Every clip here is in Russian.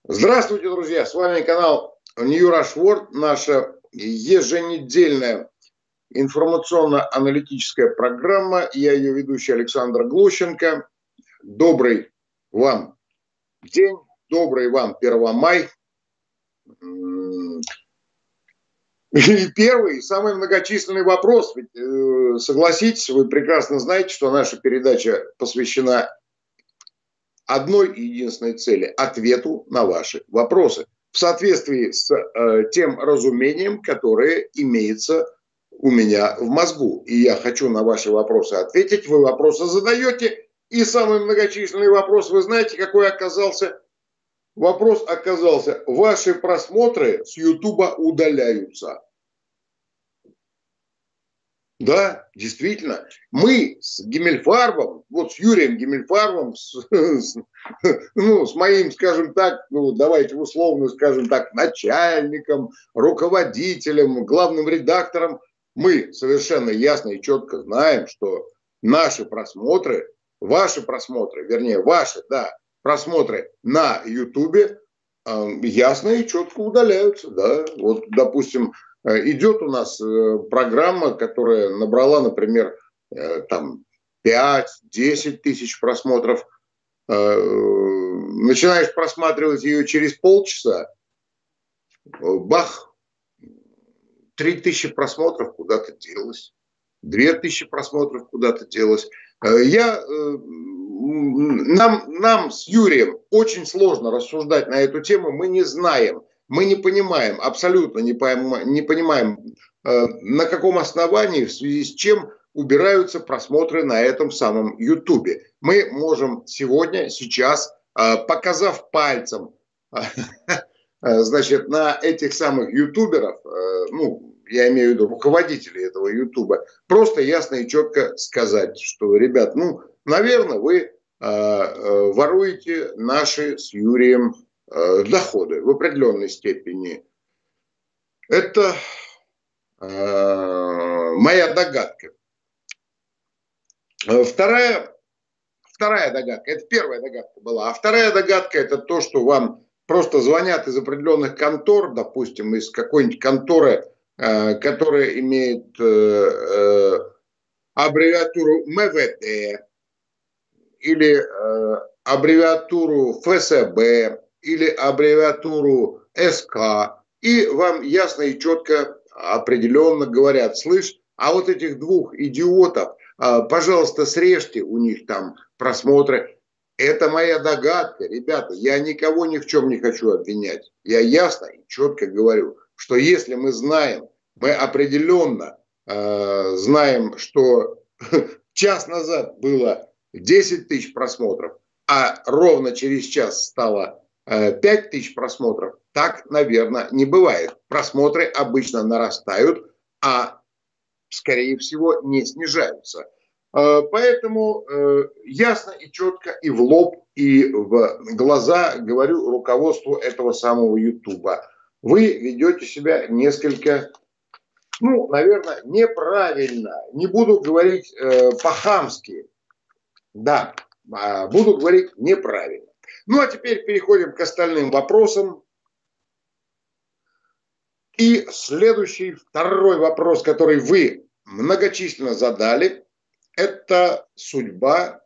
Здравствуйте, друзья! С вами канал New Rush World, наша еженедельная информационно-аналитическая программа. Я ее ведущий Александр Глущенко. Добрый вам день, добрый вам 1 мая. И первый, самый многочисленный вопрос. Ведь, согласитесь, вы прекрасно знаете, что наша передача посвящена одной и единственной цели – ответу на ваши вопросы. В соответствии с тем разумением, которое имеется у меня в мозгу. И я хочу на ваши вопросы ответить. Вы вопросы задаете. И самый многочисленный вопрос, вы знаете, какой оказался? Вопрос оказался: ваши просмотры с Ютуба удаляются. Да, действительно. Мы с Гиммельфарбом, вот с Юрием Гиммельфарбом, с моим, скажем так, давайте условно скажем так, начальником, руководителем, главным редактором, мы совершенно ясно и четко знаем, что наши просмотры, ваши просмотры, вернее, ваши, да, просмотры на Ютубе ясно и четко удаляются, да. Вот, допустим, идет у нас программа, которая набрала, например, там 5-10 тысяч просмотров. Начинаешь просматривать ее через полчаса, бах, 3000 просмотров куда-то делось, 2000 просмотров куда-то делось. Нам с Юрием очень сложно рассуждать на эту тему, мы не знаем. Мы не понимаем, абсолютно не понимаем, на каком основании, в связи с чем убираются просмотры на этом самом Ютубе. Мы можем сегодня, сейчас, показав пальцем, значит, на этих самых ютуберов, я имею в виду руководителей этого Ютуба, просто ясно и четко сказать, что, ребят, наверное, вы воруете наши с Юрием доходы в определенной степени. Это моя догадка. Вторая догадка, это первая догадка была, а вторая догадка — это то, что вам просто звонят из определенных контор, допустим, из какой-нибудь конторы, которая имеет аббревиатуру МВД или аббревиатуру ФСБ или аббревиатуру СК, и вам ясно и четко определенно говорят: слышь, а вот этих двух идиотов, пожалуйста, срежьте у них там просмотры. Это моя догадка, ребята, я никого ни в чем не хочу обвинять. Я ясно и четко говорю, что если мы знаем, мы определенно знаем, что час назад было 10 тысяч просмотров, а ровно через час стало 5 тысяч просмотров, так, наверное, не бывает. Просмотры обычно нарастают, а, скорее всего, не снижаются. Поэтому ясно и четко и в лоб, и в глаза говорю руководству этого самого Ютуба: вы ведете себя несколько, наверное, неправильно. Не буду говорить по-хамски. Да, буду говорить неправильно. А теперь переходим к остальным вопросам. И следующий, второй вопрос, который вы многочисленно задали, это судьба,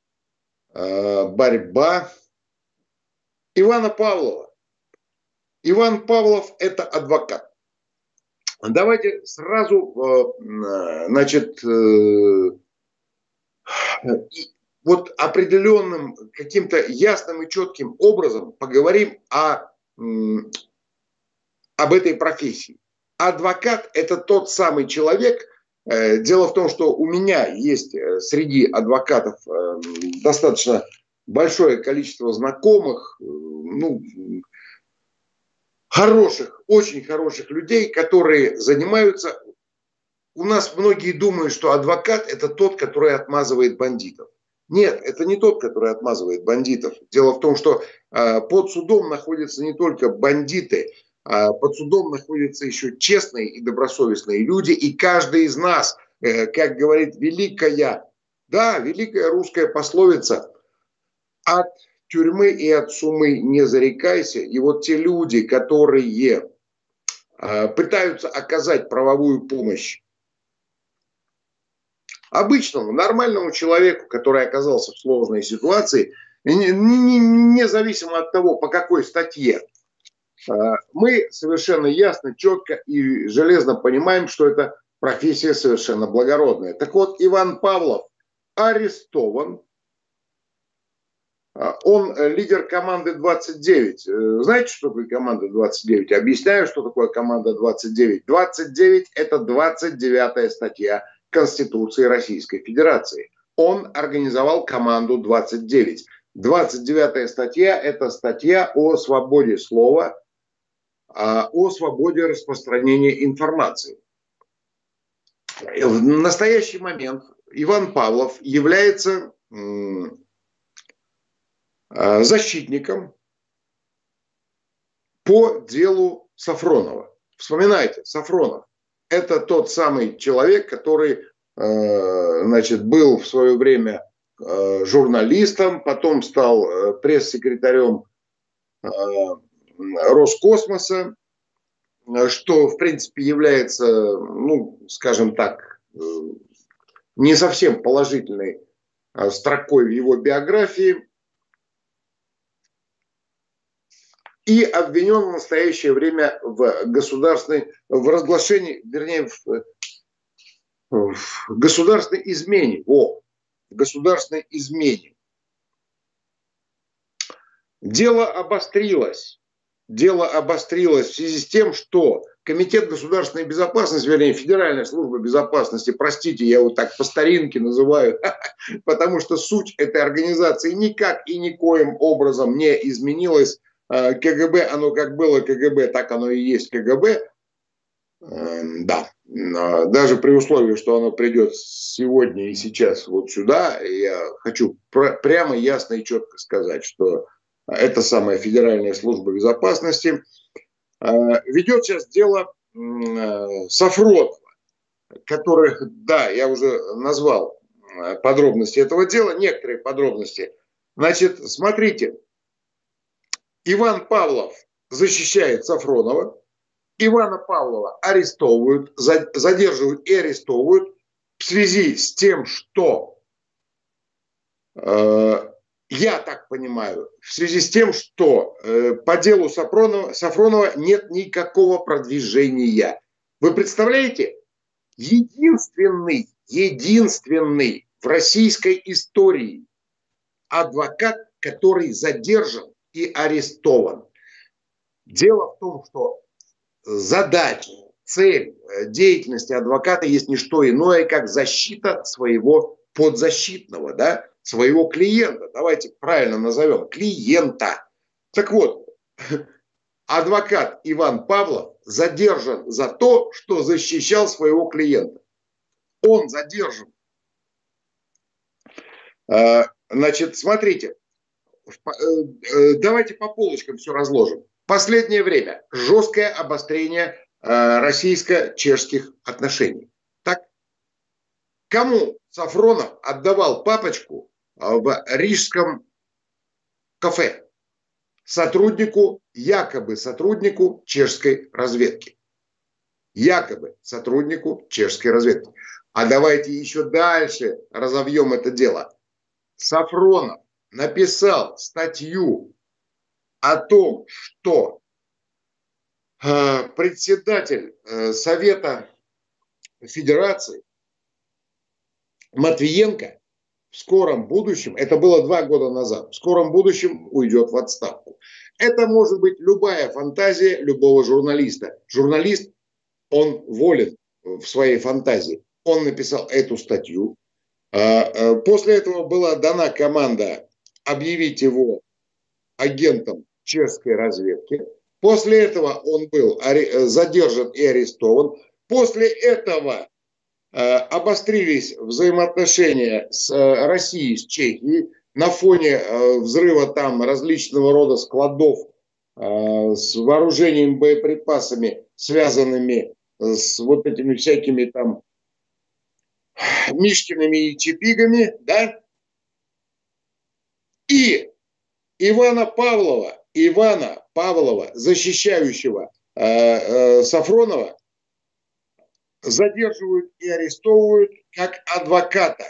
борьба Ивана Павлова. Иван Павлов – это адвокат. Давайте сразу, значит, вот определенным, каким-то ясным и четким образом поговорим об этой профессии. Адвокат – это тот самый человек. Дело в том, что у меня есть среди адвокатов достаточно большое количество знакомых, хороших, очень хороших людей, которые занимаются. У нас многие думают, что адвокат – это тот, который отмазывает бандитов. Нет, это не тот, который отмазывает бандитов. Дело в том, что под судом находятся не только бандиты, под судом находятся еще честные и добросовестные люди. И каждый из нас, как говорит великая русская пословица: от тюрьмы и от сумы не зарекайся. И вот те люди, которые пытаются оказать правовую помощь обычному, нормальному человеку, который оказался в сложной ситуации, независимо от того, по какой статье, мы совершенно ясно, четко и железно понимаем, что это профессия совершенно благородная. Так вот, Иван Павлов арестован. Он лидер команды 29. Знаете, что такое команда 29? Объясняю, что такое команда 29. 29 – это 29-я статья Конституции Российской Федерации. Он организовал команду 29. 29-я статья – это статья о свободе слова, о свободе распространения информации. В настоящий момент Иван Павлов является защитником по делу Сафронова. Вспоминайте, Сафронов – это тот самый человек, который, значит, был в свое время журналистом, потом стал пресс-секретарем Роскосмоса, что, в принципе, является, ну, скажем так, не совсем положительной строкой в его биографии. И обвинен в настоящее время в разглашении, вернее, в государственной измене. В государственной измене. Дело обострилось. Дело обострилось в связи с тем, что Комитет государственной безопасности, вернее, Федеральная служба безопасности, простите, я его так по старинке называю, потому что суть этой организации никак и никоим образом не изменилась. КГБ, оно как было КГБ, так оно и есть КГБ. Да, даже при условии, что оно придет сегодня и сейчас вот сюда, я хочу прямо, ясно и четко сказать, что эта самая Федеральная служба безопасности ведет сейчас дело Сафронова, которых, да, я уже назвал подробности этого дела, некоторые подробности. Значит, смотрите, Иван Павлов защищает Сафронова, Ивана Павлова арестовывают, задерживают и арестовывают в связи с тем, что, я так понимаю, в связи с тем, что по делу Сафронова нет никакого продвижения. Вы представляете? Единственный в российской истории адвокат, который задержан и арестован. Дело в том, что задача, цель деятельности адвоката есть не что иное, как защита своего подзащитного, да, своего клиента. Давайте правильно назовем клиента. Так вот, адвокат Иван Павлов задержан за то, что защищал своего клиента. Он задержан. Значит, смотрите, давайте по полочкам все разложим. В последнее время жесткое обострение российско-чешских отношений. Так? Кому Сафронов отдавал папочку в рижском кафе? Якобы сотруднику чешской разведки. Якобы сотруднику чешской разведки. А давайте еще дальше разовьем это дело. Сафронов написал статью о том, что председатель Совета Федерации Матвиенко в скором будущем, это было 2 года назад, в скором будущем уйдет в отставку. Это может быть любая фантазия любого журналиста. Журналист, он волен в своей фантазии. Он написал эту статью. После этого была дана команда объявить его агентом чешской разведки. После этого он был задержан и арестован. После этого обострились взаимоотношения с Россией, с Чехией на фоне взрыва там различного рода складов с вооружением, боеприпасами, связанными с вот этими всякими там Мишкиными и Чипигами, да? И Ивана Павлова, защищающего Сафронова, задерживают и арестовывают как адвоката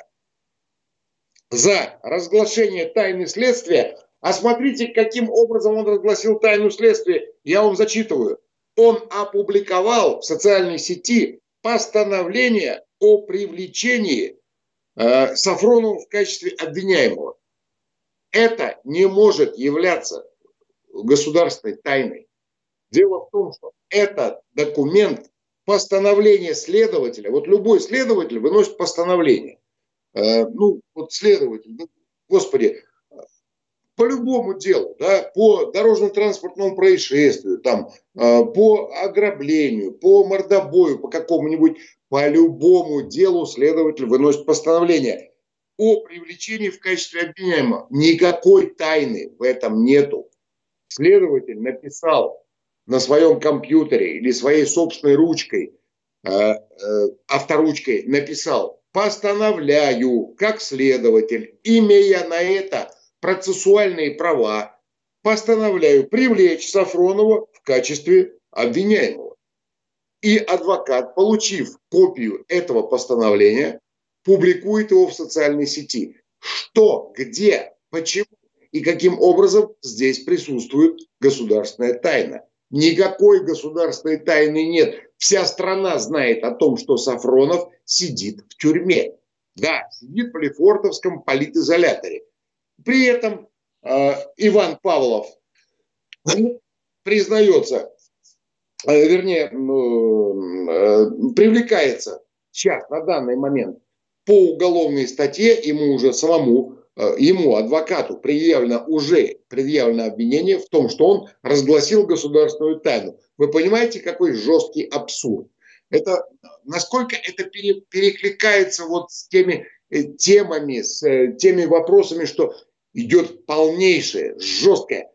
за разглашение тайны следствия. А смотрите, каким образом он разгласил тайну следствия. Я вам зачитываю. Он опубликовал в социальной сети постановление о привлечении Сафронова в качестве обвиняемого. Это не может являться государственной тайной. Дело в том, что этот документ, постановление следователя, вот любой следователь выносит постановление. Ну, вот следователь, господи, по любому делу, да, по дорожно-транспортному происшествию, там, по ограблению, по мордобою, по какому-нибудь, по любому делу следователь выносит постановление о привлечении в качестве обвиняемого. Никакой тайны в этом нету. Следователь написал на своем компьютере или своей собственной ручкой, авторучкой написал: постановляю, как следователь, имея на это процессуальные права, постановляю привлечь Сафронова в качестве обвиняемого. И адвокат, получив копию этого постановления, публикует его в социальной сети. Что, где, почему и каким образом здесь присутствует государственная тайна? Никакой государственной тайны нет. Вся страна знает о том, что Сафронов сидит в тюрьме. Да, сидит в Лефортовском политизоляторе. При этом Иван Павлов признается, вернее, привлекается сейчас, на данный момент, по уголовной статье, ему уже самому, ему, адвокату, предъявлено обвинение в том, что он разгласил государственную тайну. Вы понимаете, какой жесткий абсурд? Это, насколько это перекликается вот с теми темами, с теми вопросами, что идет полнейшее, жесткое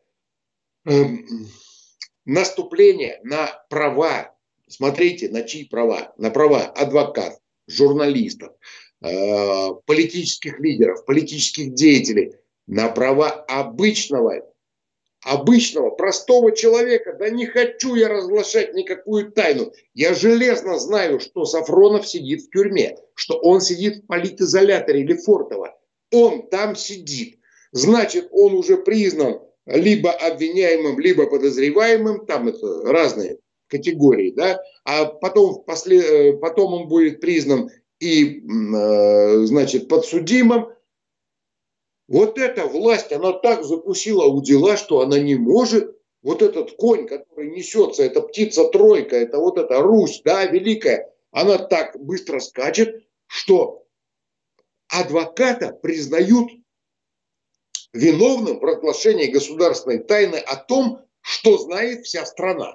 наступление на права. Смотрите, на чьи права? На права адвокатов, журналистов, политических лидеров, политических деятелей, на права обычного, простого человека. Да не хочу я разглашать никакую тайну. Я железно знаю, что Сафронов сидит в тюрьме, что он сидит в политизоляторе Лефортово. Он там сидит. Значит, он уже признан либо обвиняемым, либо подозреваемым. Там это разные категории, да. А потом он будет признан и, значит, подсудимым. Вот эта власть, она так закусила у дела, что она не может, вот этот конь, который несется, эта птица-тройка, это вот эта Русь, да, великая, она так быстро скачет, что адвоката признают виновным в разглашении государственной тайны о том, что знает вся страна.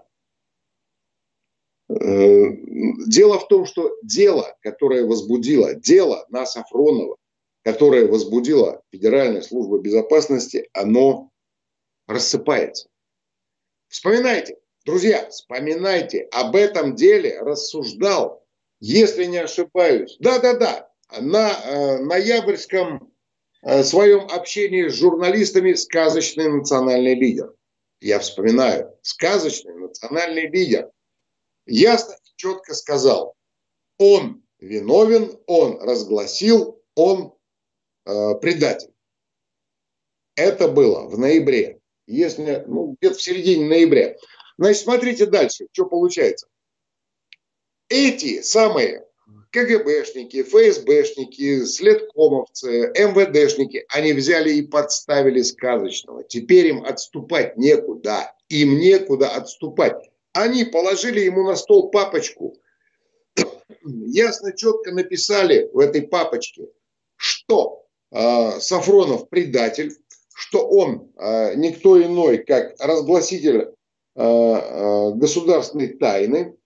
Дело в том, что дело, которое возбудило, дело на Сафронова, которое возбудила Федеральная служба безопасности, оно рассыпается. Вспоминайте, друзья, вспоминайте, об этом деле рассуждал, если не ошибаюсь, да, на ноябрьском своем общении с журналистами сказочный национальный лидер. Я вспоминаю, сказочный национальный лидер ясно и четко сказал: он виновен, он разгласил, он предатель. Это было в ноябре, если, где-то в середине ноября. Значит, смотрите дальше, что получается. Эти самые КГБшники, ФСБшники, следкомовцы, МВДшники, они взяли и подставили сказочного. Теперь им отступать некуда. Им некуда отступать. Они положили ему на стол папочку. Ясно, четко написали в этой папочке, что Сафронов предатель, что он никто иной, как разгласитель государственной тайны,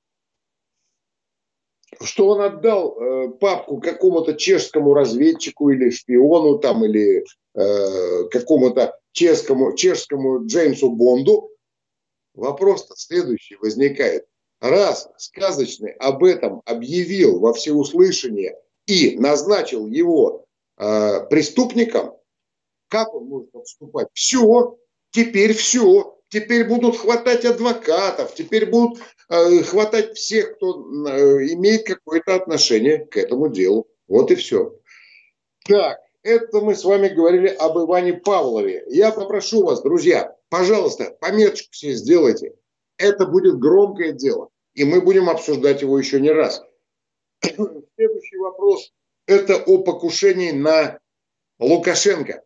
что он отдал папку какому-то чешскому разведчику или шпиону там, или какому-то чешскому Джеймсу Бонду. Вопрос-то следующий возникает. Раз сказочный об этом объявил во всеуслышание и назначил его преступником, Как он может отступать? Все, теперь все. Теперь будут хватать адвокатов, теперь будут хватать всех, кто имеет какое-то отношение к этому делу. Вот и все. Так, это мы с вами говорили об Иване Павлове. Я попрошу вас, друзья, пожалуйста, пометочку себе сделайте. Это будет громкое дело, и мы будем обсуждать его еще не раз. Следующий вопрос – это о покушении на Лукашенко.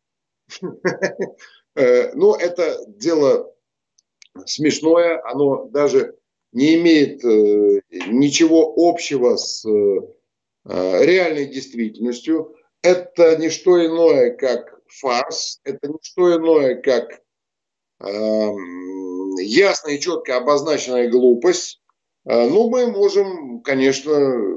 Ну, это дело смешное, оно даже не имеет ничего общего с реальной действительностью. Это не что иное, как фарс, это не что иное, как ясно и четко обозначенная глупость. Ну, мы можем, конечно,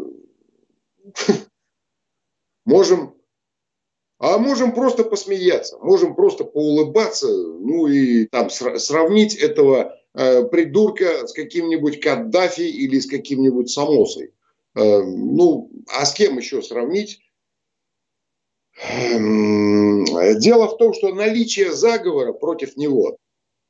можем просто посмеяться, можем просто поулыбаться, ну и там сравнить этого придурка с каким-нибудь Каддафи или с каким-нибудь Самосой. Ну, а с кем еще сравнить? Дело в том, что наличие заговора против него.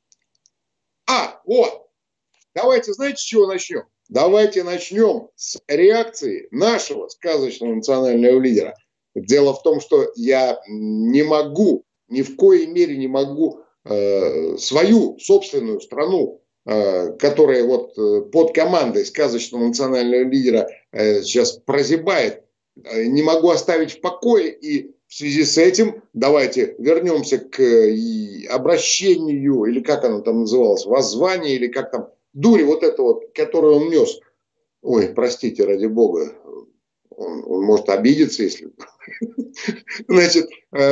Давайте, знаете, с чего начнем? Давайте начнем с реакции нашего сказочного национального лидера. Дело в том, что я не могу, ни в коей мере не могу свою собственную страну, которая вот под командой сказочного национального лидера сейчас прозябает, не могу оставить в покое. И в связи с этим давайте вернемся к обращению, или как оно там называлось, воззвание, или как там, дури вот это вот, которую он нес. Ой, простите, ради бога, он может обидеться, если... Значит,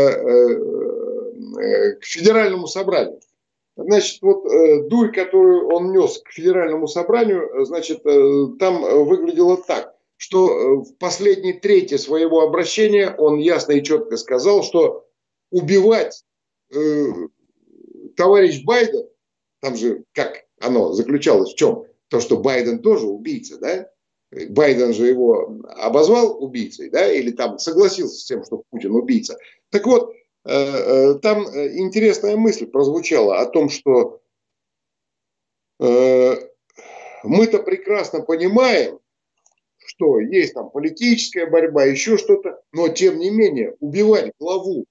к федеральному собранию. Значит, вот дурь, которую он нес к федеральному собранию, значит, там выглядело так, что в последней трети своего обращения он ясно и четко сказал, что убивать товарищ Байден, там же как оно заключалось в чем? То, что Байден тоже убийца, да? Байден же его обозвал убийцей, да, или там согласился с тем, что Путин убийца. Так вот, там интересная мысль прозвучала о том, что мы-то прекрасно понимаем, что есть там политическая борьба, еще что-то, но тем не менее убивать главу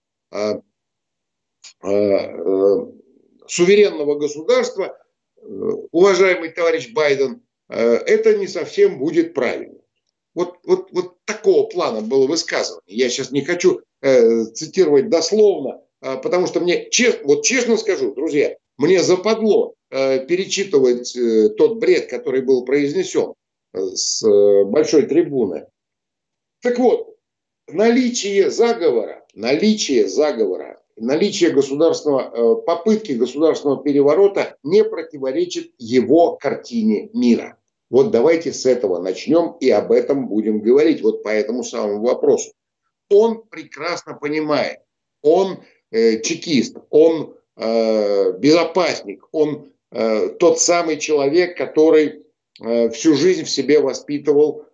суверенного государства, уважаемый товарищ Байден, это не совсем будет правильно. Вот такого плана было высказывание. Я сейчас не хочу цитировать дословно, потому что мне, честно скажу, друзья, мне западло перечитывать тот бред, который был произнесен с большой трибуны. Так вот, наличие заговора, наличие попытки государственного переворота не противоречит его картине мира. Вот давайте с этого начнем и об этом будем говорить, вот по этому самому вопросу. Он прекрасно понимает, он чекист, он безопасник, он тот самый человек, который всю жизнь в себе воспитывал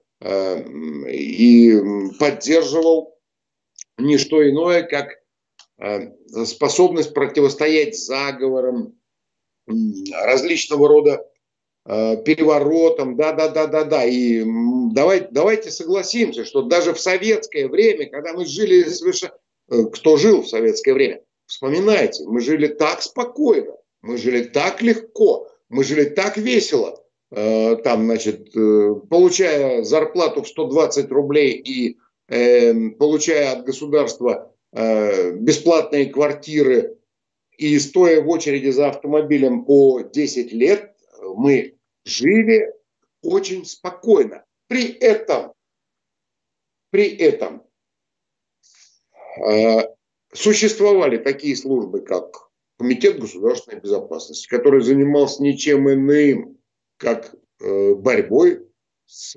и поддерживал не что иное, как способность противостоять заговорам, различного рода переворотам, да. И давайте согласимся, что даже в советское время, когда мы жили совершенно... Кто жил в советское время? Вспоминайте, мы жили так спокойно, мы жили так легко, мы жили так весело. Там, значит, получая зарплату в 120 рублей и получая от государства бесплатные квартиры и стоя в очереди за автомобилем по 10 лет, мы жили очень спокойно. При этом существовали такие службы, как Комитет государственной безопасности, который занимался ничем иным, как борьбой с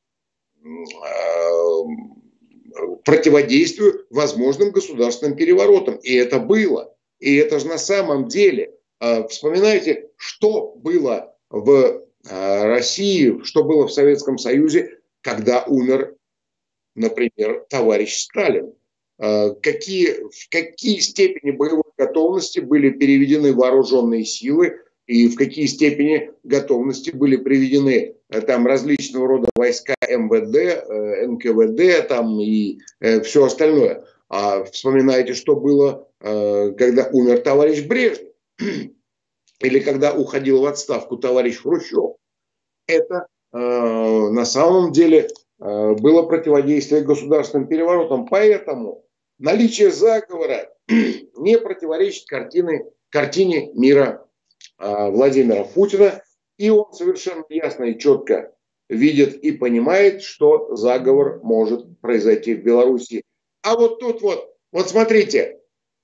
противодействию возможным государственным переворотам. И это было. И это же на самом деле, вспоминайте, что было в России, что было в Советском Союзе, когда умер, например, товарищ Сталин. в какие степени боевой готовности были переведены вооруженные силы и в какие степени готовности были приведены там различного рода войска МВД, НКВД там и все остальное. А вспоминайте, что было, когда умер товарищ Брежнев или когда уходил в отставку товарищ Хрущев. Это на самом деле было противодействие государственным переворотам. Поэтому наличие заговора не противоречит картине мира Владимира Путина. И он совершенно ясно и четко видит и понимает, что заговор может произойти в Беларуси. А вот тут вот смотрите,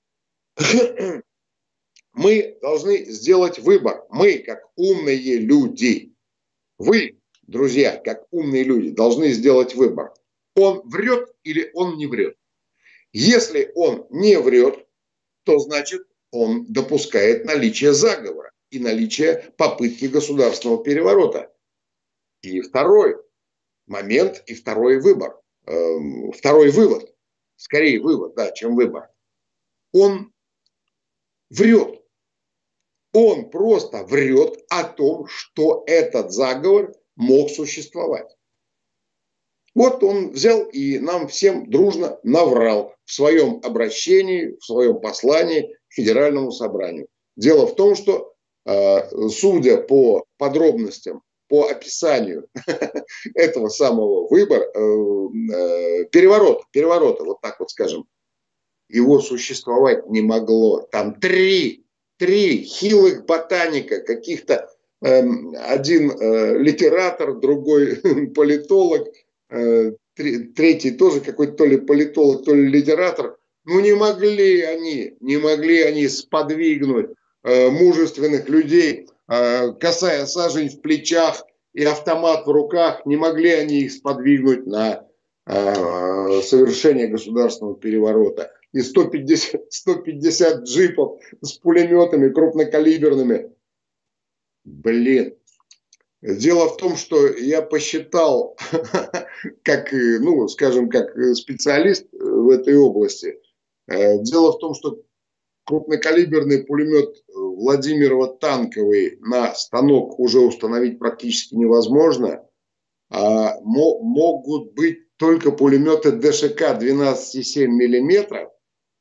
мы должны сделать выбор. Мы, как умные люди, вы, друзья, как умные люди, должны сделать выбор. Он врет или он не врет. Если он не врет, то значит он допускает наличие заговора и наличие попытки государственного переворота. И второй момент, и второй выбор. Второй вывод. Скорее вывод, да, чем выбор. Он врет. Он просто врет о том, что этот заговор мог существовать. Вот он взял и нам всем дружно наврал в своем обращении, в своем послании к Федеральному собранию. Дело в том, что, судя по подробностям, по описанию этого самого выбора, переворота, вот так вот скажем, его существовать не могло. Там три хилых ботаника, каких-то один литератор, другой политолог, третий тоже какой-то то ли политолог, то ли литератор. Ну не могли они сподвигнуть мужественных людей, косая сажень в плечах и автомат в руках, не могли они их сподвигнуть на совершение государственного переворота. И 150 джипов с пулеметами крупнокалиберными. Блин. Дело в том, что я посчитал, как, ну, скажем, как специалист в этой области. Дело в том, что крупнокалиберный пулемет Владимирова-танковый на станок уже установить практически невозможно. А могут быть только пулеметы ДШК 12,7 миллиметров,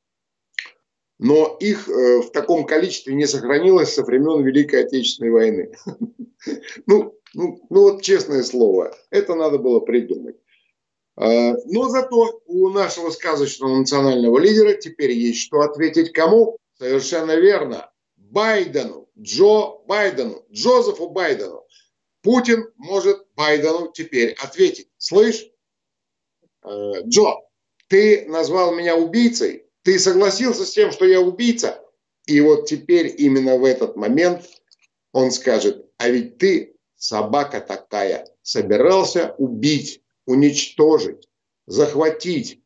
но их в таком количестве не сохранилось со времен Великой Отечественной войны. Ну, вот честное слово, это надо было придумать. Но зато у нашего сказочного национального лидера теперь есть что ответить кому? Совершенно верно. Байдену, Джозефу Байдену. Путин может Байдену теперь ответить. Слышь, Джо, ты назвал меня убийцей? Ты согласился с тем, что я убийца? И вот теперь именно в этот момент он скажет, а ведь ты, собака такая, собирался убить, уничтожить, захватить,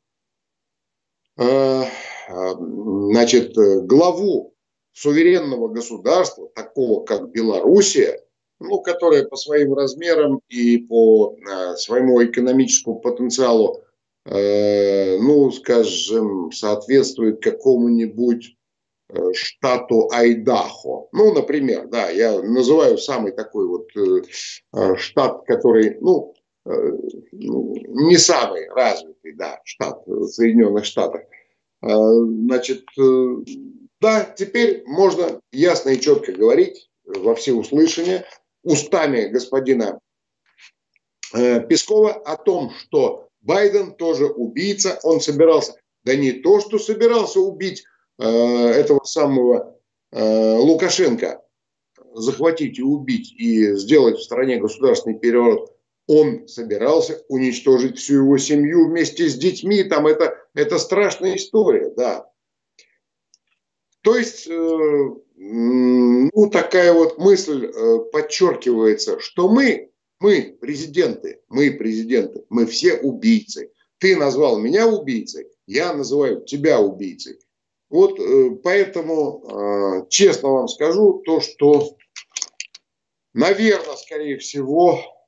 значит, главу суверенного государства, такого как Белоруссия, ну, которая по своим размерам и по своему экономическому потенциалу, ну, скажем, соответствует какому-нибудь штату Айдахо. Ну, например, да, я называю самый такой вот штат, который, ну, не самый развитый, да, штат в Соединенных Штатах. Значит, да, теперь можно ясно и четко говорить во всеуслышание устами господина Пескова о том, что Байден тоже убийца, он собирался, да не то, что собирался убить этого самого Лукашенко, захватить и убить и сделать в стране государственный переворот, он собирался уничтожить всю его семью вместе с детьми, там это страшная история, да. То есть, ну, такая вот мысль подчеркивается, что мы президенты, мы все убийцы. Ты назвал меня убийцей, я называю тебя убийцей. Вот поэтому, честно вам скажу, то, что, наверное, скорее всего,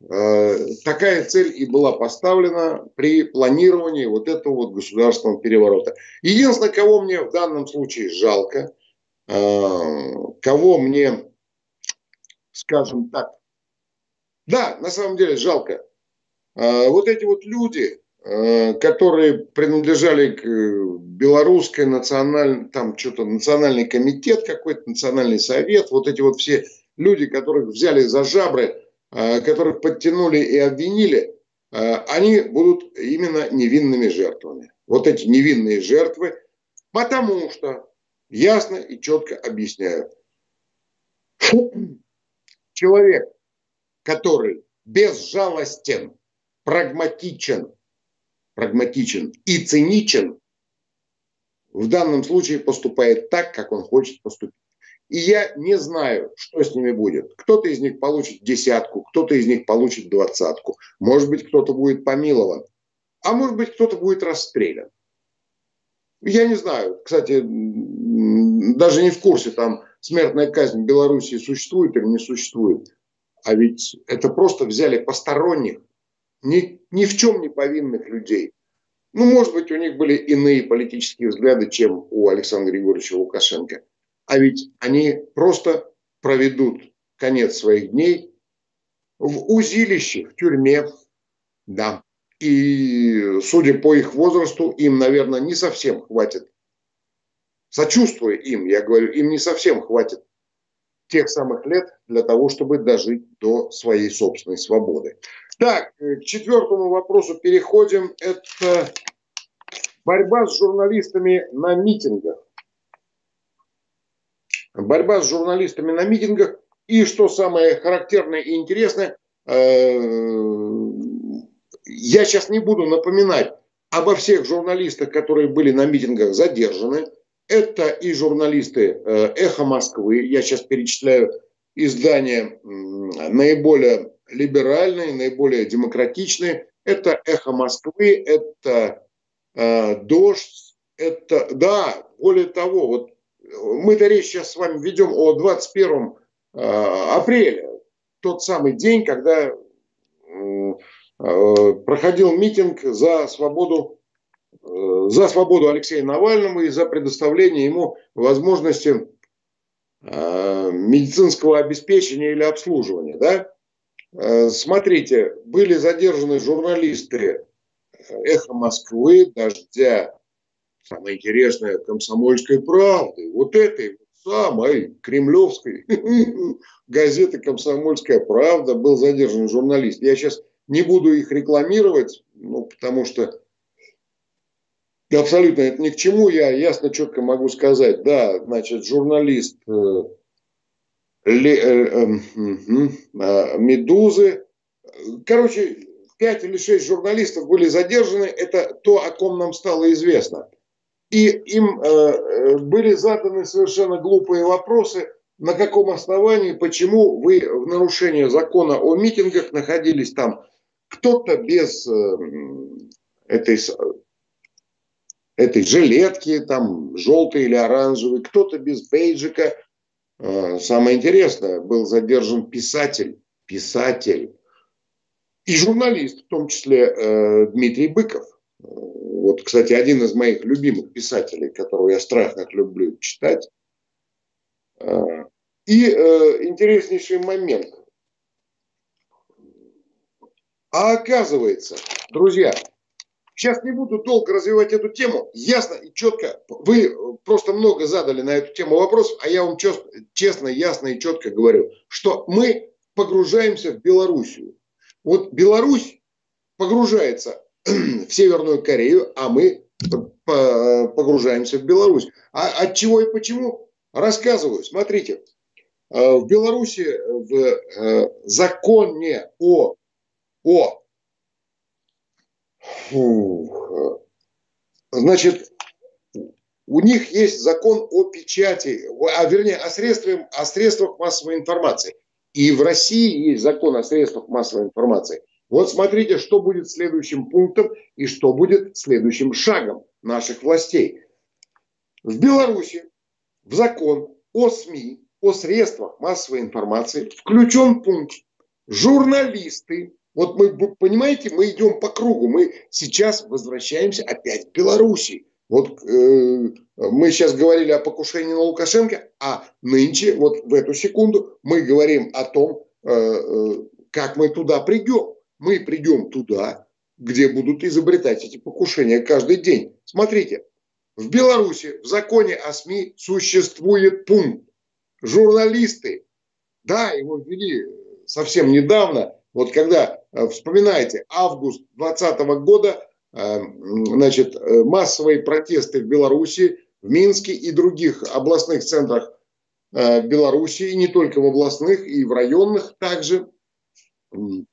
такая цель и была поставлена при планировании вот этого вот государственного переворота. Единственное, кого мне в данном случае жалко, кого мне, скажем так, да, на самом деле жалко, вот эти вот люди, которые принадлежали к белорусской национальной, там что-то национальный комитет какой-то, национальный совет, вот эти вот все люди, которых взяли за жабры, которых подтянули и обвинили, они будут именно невинными жертвами. Вот эти невинные жертвы, потому что, ясно и четко объясняю, человек, который безжалостен, прагматичен и циничен, в данном случае поступает так, как он хочет поступить. И я не знаю, что с ними будет. Кто-то из них получит 10, кто-то из них получит 20. Может быть, кто-то будет помилован, а может быть, кто-то будет расстрелян. Я не знаю. Кстати, даже не в курсе, там смертная казнь в Беларуси существует или не существует. А ведь это просто взяли посторонних, ни в чем не повинных людей. Ну, может быть, у них были иные политические взгляды, чем у Александра Григорьевича Лукашенко. А ведь они просто проведут конец своих дней в узилище, в тюрьме. Да. И, судя по их возрасту, им, наверное, не совсем хватит. Сочувствуя им, я говорю, им не совсем хватит тех самых лет для того, чтобы дожить до своей собственной свободы. Так, к четвертому вопросу переходим. Это борьба с журналистами на митингах. Борьба с журналистами на митингах. И что самое характерное и интересное, я сейчас не буду напоминать обо всех журналистах, которые были на митингах задержаны. Это и журналисты «Эхо Москвы». Я сейчас перечисляю издания наиболее либеральные, наиболее демократичные. Это «Эхо Москвы», это «Дождь». Это, да, более того, вот мы-то речь сейчас с вами ведем о 21 апреля. Тот самый день, когда проходил митинг за свободу Алексея Навального и за предоставление ему возможности медицинского обеспечения или обслуживания. Да? Смотрите, были задержаны журналисты «Эхо Москвы», «Дождя», самое интересное, «Комсомольской правды», вот этой самой кремлевской газеты «Комсомольская правда» был задержан журналист. Я сейчас не буду их рекламировать, ну, потому что абсолютно это ни к чему. Я ясно, четко могу сказать. Да, значит, журналист «Медузы». Короче, 5 или 6 журналистов были задержаны. Это то, о ком нам стало известно. И им были заданы совершенно глупые вопросы. На каком основании, почему вы в нарушении закона о митингах находились там? Кто-то без этой жилетки, там, желтой или оранжевой, кто-то без бейджика. Самое интересное, был задержан писатель и журналист, в том числе Дмитрий Быков. Вот, кстати, один из моих любимых писателей, которого я страшно люблю читать. И интереснейший момент. А оказывается, друзья, сейчас не буду долго развивать эту тему. Ясно и четко. Вы просто много задали на эту тему вопросов, а я вам честно, ясно и четко говорю, что мы погружаемся в Белоруссию. Вот Беларусь погружается в Северную Корею, а мы погружаемся в Беларусь. А от чего и почему? Рассказываю. Смотрите. В Беларуси в законе значит, у них есть закон о печати, вернее, о средствах массовой информации. И в России есть закон о средствах массовой информации. Вот смотрите, что будет следующим пунктом и что будет следующим шагом наших властей. В Беларуси в закон о СМИ, о средствах массовой информации включен пункт, Журналисты. Вот мы, понимаете, мы идем по кругу. Мы сейчас возвращаемся опять к Беларуси. Вот мы сейчас говорили о покушении на Лукашенко, а нынче, вот в эту секунду, мы говорим о том, как мы туда придем. Мы придем туда, где будут изобретать эти покушения каждый день. Смотрите, в Беларуси в законе о СМИ существует пункт. Журналисты, да, его ввели совсем недавно, вот когда, вспоминаете, август 2020 года, значит, массовые протесты в Беларуси, в Минске и других областных центрах Беларуси, и не только в областных, и в районных также. В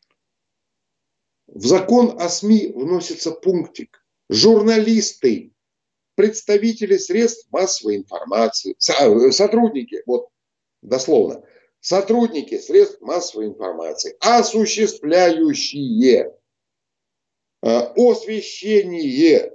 закон о СМИ вносится пунктик. Журналисты, представители средств массовой информации, сотрудники, вот дословно, сотрудники средств массовой информации, осуществляющие освещение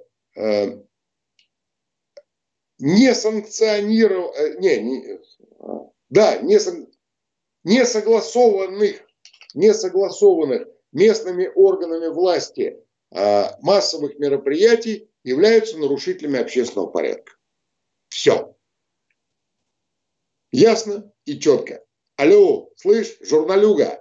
несогласованных местными органами власти массовых мероприятий являются нарушителями общественного порядка. Все. Ясно и четко. Алло, слышь, журналюга,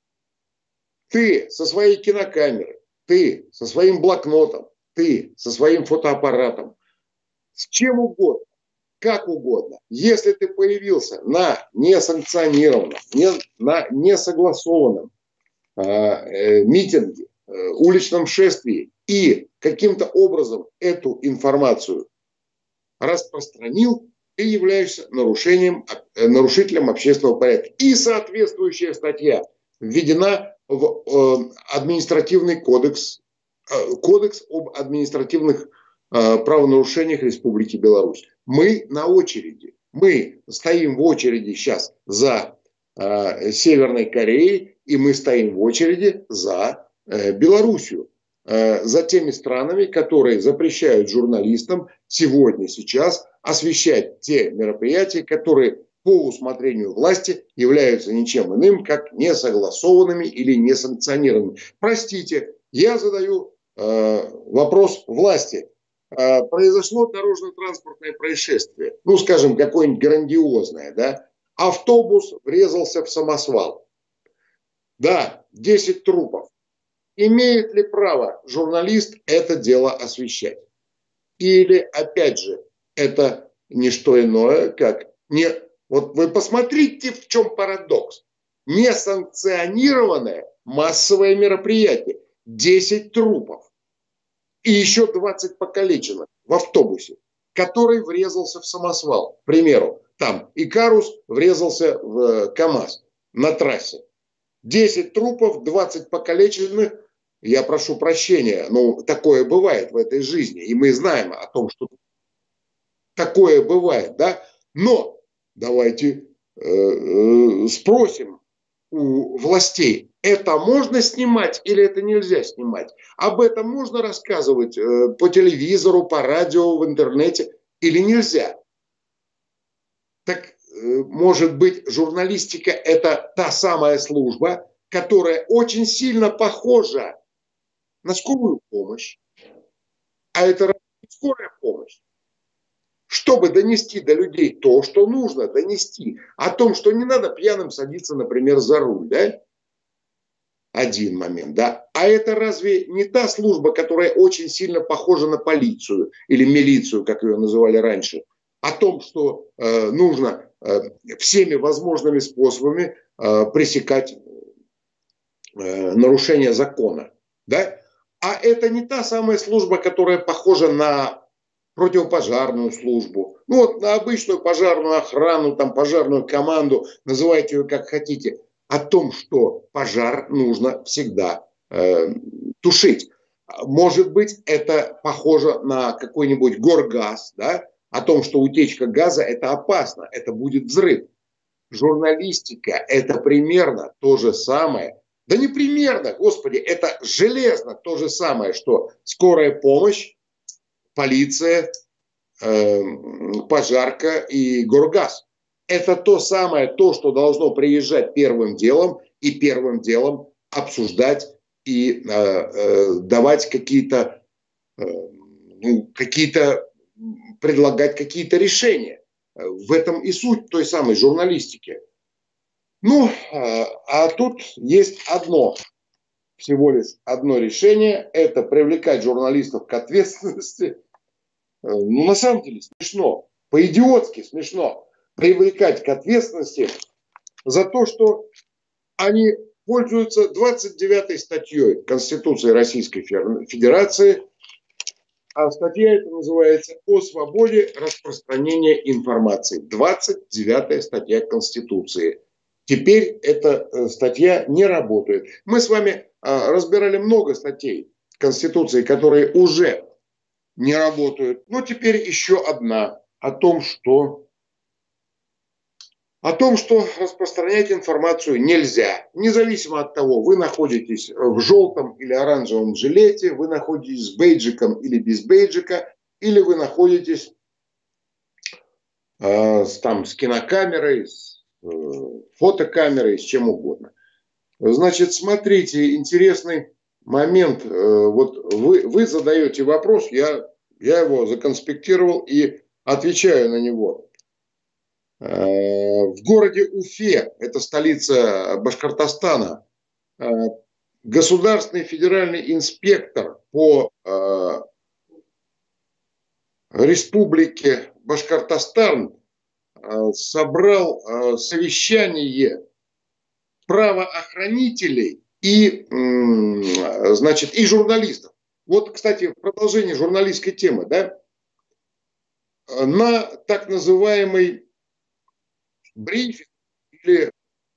ты со своей кинокамерой, ты со своим блокнотом, ты со своим фотоаппаратом, с чем угодно, как угодно, если ты появился на несанкционированном, на несогласованном митинге, уличном шествии и каким-то образом эту информацию распространил, ты являешься нарушителем общественного порядка. И соответствующая статья введена в административный кодекс, кодекс об административных правонарушениях Республики Беларусь. Мы на очереди. Мы стоим в очереди сейчас за Северной Кореей, и мы стоим в очереди за Белоруссию. За теми странами, которые запрещают журналистам сегодня, сейчас освещать те мероприятия, которые по усмотрению власти являются ничем иным, как несогласованными или несанкционированными. Простите, я задаю вопрос власти. Произошло дорожно-транспортное происшествие, ну, скажем, какое-нибудь грандиозное, да? Автобус врезался в самосвал. Да, 10 трупов. Имеет ли право журналист это дело освещать? Или, опять же, это не что иное, как... Вот вы посмотрите, в чем парадокс. Несанкционированное массовое мероприятие. 10 трупов. И еще 20 покалеченных в автобусе, который врезался в самосвал. К примеру, там Икарус врезался в КАМАЗ на трассе. 10 трупов, 20 покалеченных. Я прошу прощения, но такое бывает в этой жизни. И мы знаем о том, что такое бывает, да? Но давайте спросим у властей, это можно снимать или это нельзя снимать? Об этом можно рассказывать по телевизору, по радио, в интернете или нельзя? Так, может быть, журналистика – это та самая служба, которая очень сильно похожа на скорую помощь, а это скорая помощь, чтобы донести до людей то, что нужно донести, о том, что не надо пьяным садиться, например, за руль, да? Один момент, да. А это разве не та служба, которая очень сильно похожа на полицию или милицию, как ее называли раньше, о том, что нужно всеми возможными способами пресекать нарушение закона, да? А это не та самая служба, которая похожа на противопожарную службу, ну вот на обычную пожарную охрану, там пожарную команду, называйте ее как хотите, о том, что пожар нужно всегда тушить. Может быть, это похоже на какой-нибудь горгаз, да? О том, что утечка газа – это опасно, это будет взрыв. Журналистика – это примерно то же самое. Да не примерно, господи, это железно то же самое, что скорая помощь, полиция, пожарка и горгаз. Это то самое, то, что должно приезжать первым делом и первым делом обсуждать и давать какие-то, предлагать какие-то решения. В этом и суть той самой журналистики. Ну, а тут есть всего лишь одно решение, это привлекать журналистов к ответственности. Ну, на самом деле смешно, по-идиотски смешно привлекать к ответственности за то, что они пользуются 29-й статьей Конституции Российской Федерации, а статья эта называется «О свободе распространения информации». 29-я статья Конституции. Теперь эта статья не работает. Мы с вами разбирали много статей Конституции, которые уже не работают. Но теперь еще одна о том, что распространять информацию нельзя. Независимо от того, вы находитесь в желтом или оранжевом жилете, вы находитесь с бейджиком или без бейджика, или вы находитесь с кинокамерой, с фотокамерой, с чем угодно. Значит, смотрите, интересный момент. Вот вы задаете вопрос, я его законспектировал и отвечаю на него. В городе Уфе, это столица Башкортостана, государственный федеральный инспектор по республике Башкортостан собрал совещание правоохранителей и, значит, и журналистов. Вот, кстати, в продолжении журналистской темы, да, на так называемый брифинг или,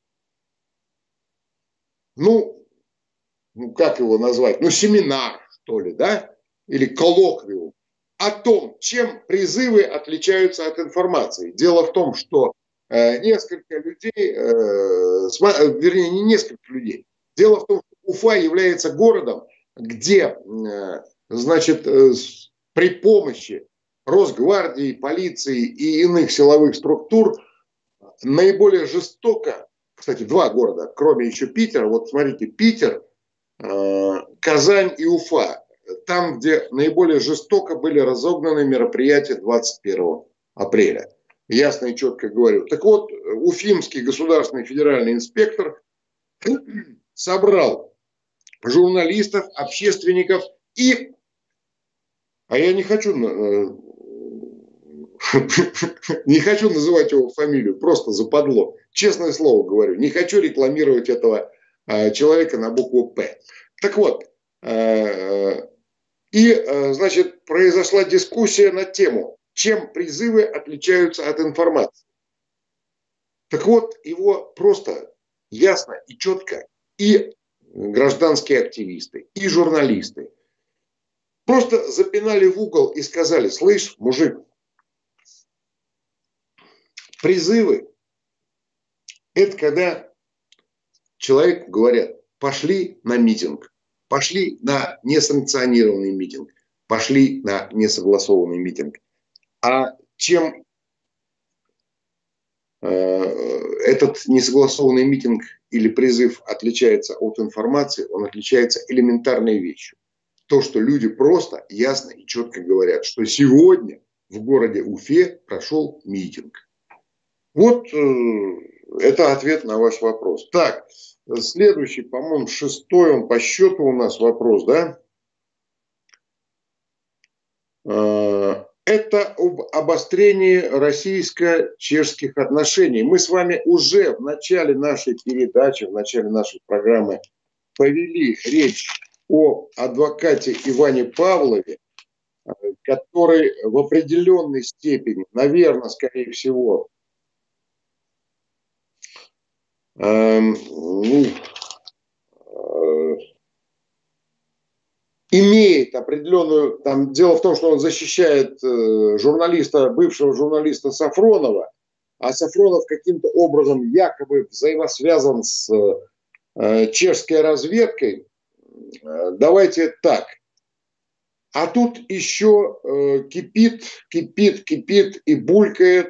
как его назвать, семинар, что ли, да, или коллоквиум о том, чем призывы отличаются от информации. Дело в том, что несколько людей, вернее, не несколько людей, дело в том, что Уфа является городом, где, значит, при помощи Росгвардии, полиции и иных силовых структур наиболее жестоко, кстати, два города, кроме еще Питера, вот смотрите, Питер, Казань и Уфа, там, где наиболее жестоко были разогнаны мероприятия 21 апреля. Ясно и четко говорю. Так вот, уфимский государственный федеральный инспектор собрал журналистов, общественников и, я не хочу называть его фамилию, просто западло. Честное слово говорю, не хочу рекламировать этого человека на букву «П». Так вот, значит, произошла дискуссия на тему, чем призывы отличаются от информации. Так вот, его просто ясно и четко и гражданские активисты, и журналисты просто запинали в угол и сказали: слышь, мужик, призывы – это когда человеку говорят: пошли на митинг, пошли на несанкционированный митинг, пошли на несогласованный митинг. А чем этот несогласованный митинг или призыв отличается от информации, он отличается элементарной вещью. То, что люди просто ясно и четко говорят, что сегодня в городе Уфе прошел митинг. Вот это ответ на ваш вопрос. Так, следующий, по-моему, 6-й он по счету у нас вопрос, да? Это об обострении российско-чешских отношений. Мы с вами уже в начале нашей передачи, в начале нашей программы повели речь о адвокате Иване Павлове, который в определенной степени, наверное, скорее всего, имеет определенную... дело в том, что он защищает бывшего журналиста Сафронова, а Сафронов каким-то образом якобы взаимосвязан с чешской разведкой. Давайте так. А тут еще кипит и булькает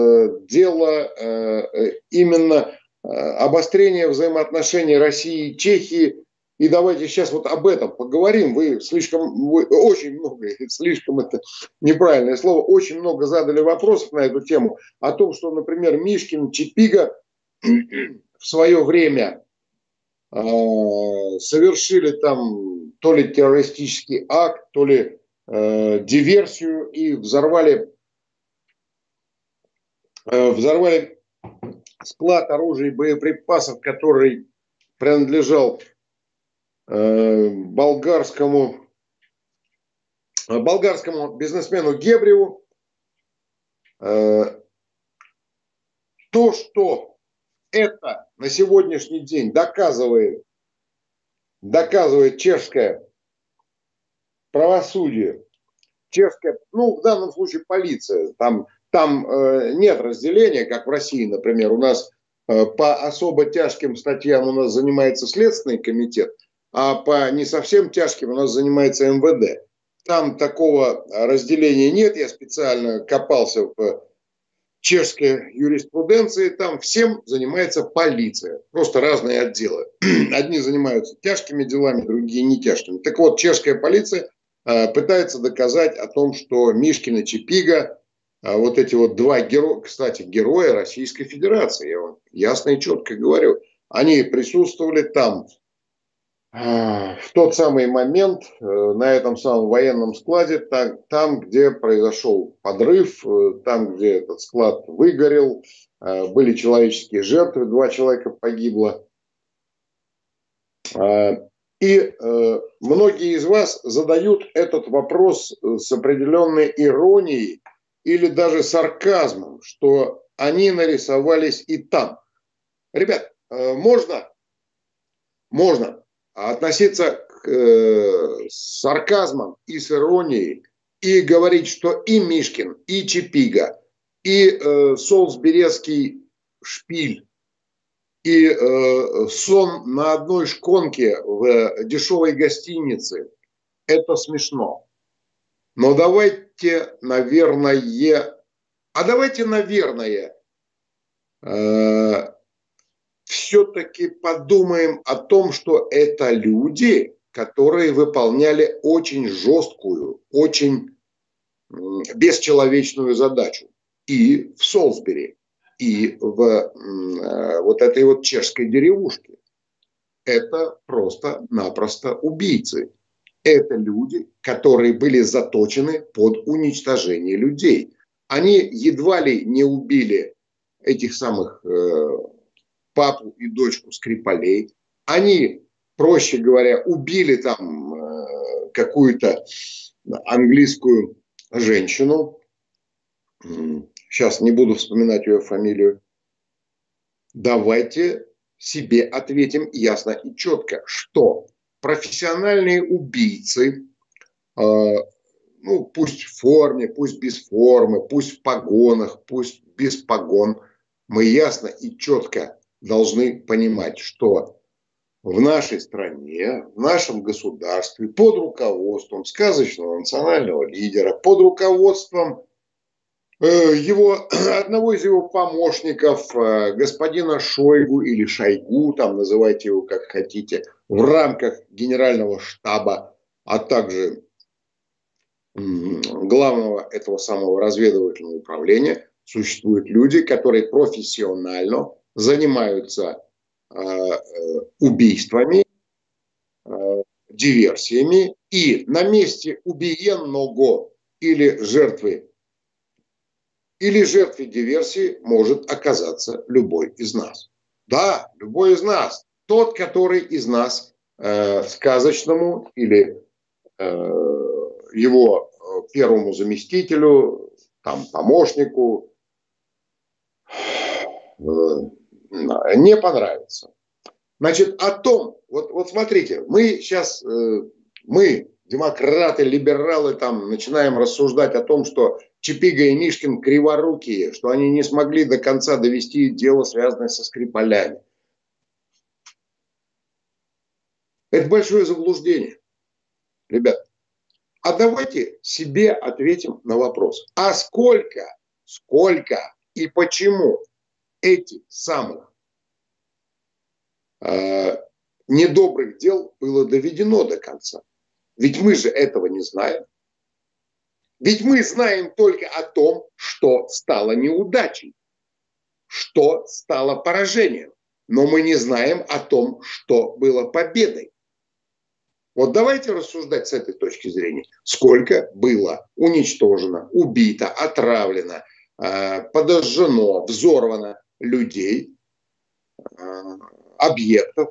дело именно обострения взаимоотношений России и Чехии. И давайте сейчас вот об этом поговорим. Вы очень много, слишком это неправильное слово, очень много задали вопросов на эту тему. О том, что, например, Мишкин, Чипига в свое время совершили там то ли террористический акт, то ли диверсию и взорвали склад оружия и боеприпасов, который принадлежал болгарскому бизнесмену Гебреву. То, что это на сегодняшний день доказывает чешское правосудие, чешская, ну, в данном случае полиция. Там нет разделения, как в России, например. У нас по особо тяжким статьям у нас занимается Следственный комитет, а по не совсем тяжким у нас занимается МВД. Там такого разделения нет. Я специально копался в чешской юриспруденции. Там всем занимается полиция. Просто разные отделы. Одни занимаются тяжкими делами, другие не тяжкими. Так вот, чешская полиция пытается доказать о том, что Мишкин и Чипига, вот эти вот два героя, кстати, героя Российской Федерации, я вам ясно и четко говорю, они присутствовали там в тот самый момент на этом самом военном складе, там, где произошел подрыв, там, где этот склад выгорел, были человеческие жертвы, 2 человека погибло. И многие из вас задают этот вопрос с определенной иронией или даже сарказмом, что они нарисовались и там. Ребят, можно относиться с сарказмом и с иронией и говорить, что и Мишкин, и Чипига, и Солсберецкий шпиль, и сон на одной шконке в дешевой гостинице – это смешно. Но давайте, наверное, все-таки подумаем о том, что это люди, которые выполняли очень жесткую, очень бесчеловечную задачу. И в Солсбери, и в вот этой вот чешской деревушке. Это просто-напросто убийцы. Это люди, которые были заточены под уничтожение людей. Они едва ли не убили этих самых папу и дочку Скрипалей. Они, проще говоря, убили там какую-то английскую женщину. Сейчас не буду вспоминать ее фамилию. Давайте себе ответим ясно и четко, что профессиональные убийцы, ну, пусть в форме, пусть без формы, пусть в погонах, пусть без погон, мы ясно и четко должны понимать, что в нашей стране, в нашем государстве под руководством сказочного национального лидера, под руководством одного из его помощников, господина Шойгу или Шойгу, там называйте его как хотите, в рамках генерального штаба, а также главного этого самого разведывательного управления, существуют люди, которые профессионально занимаются убийствами, диверсиями, и на месте убиенного или жертвы диверсии может оказаться любой из нас. Да, любой из нас. Тот, который из нас сказочному или его первому заместителю, там, помощнику не понравится. Значит, о том, вот смотрите, мы сейчас, мы, демократы, либералы, там, начинаем рассуждать о том, что Чипига и Мишкин криворукие, что они не смогли до конца довести дело, связанное со Скрипалями. Это большое заблуждение, ребят. А давайте себе ответим на вопрос. А сколько и почему этих самых недобрых дел было доведено до конца? Ведь мы же этого не знаем. Ведь мы знаем только о том, что стало неудачей, что стало поражением. Но мы не знаем о том, что было победой. Вот давайте рассуждать с этой точки зрения. Сколько было уничтожено, убито, отравлено, подожжено, взорвано людей, объектов.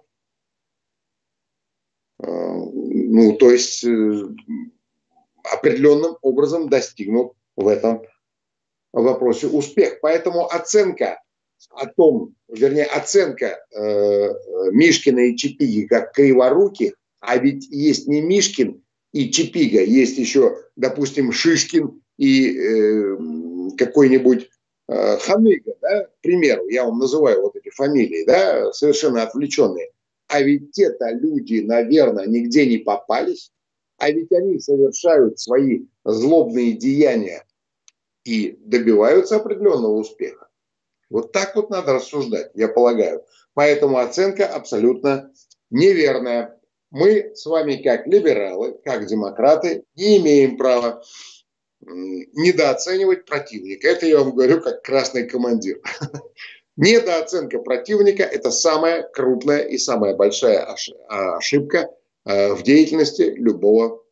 Ну, то есть определенным образом достигнут в этом вопросе успех. Поэтому оценка о том, вернее, оценка Мишкина и Чапиги как криворуких, а ведь есть не Мишкин и Чапига, есть еще, допустим, Шишкин и какой-нибудь Ханыга, да, к примеру, я вам называю вот эти фамилии, да, совершенно отвлеченные. А ведь те-то люди, наверное, нигде не попались, а ведь они совершают свои злобные деяния и добиваются определенного успеха. Вот так вот надо рассуждать, я полагаю. Поэтому оценка абсолютно неверная. Мы с вами, как либералы, как демократы, не имеем права недооценивать противника. Это я вам говорю как красный командир. Недооценка противника – это самая крупная и самая большая ошибка в деятельности любого,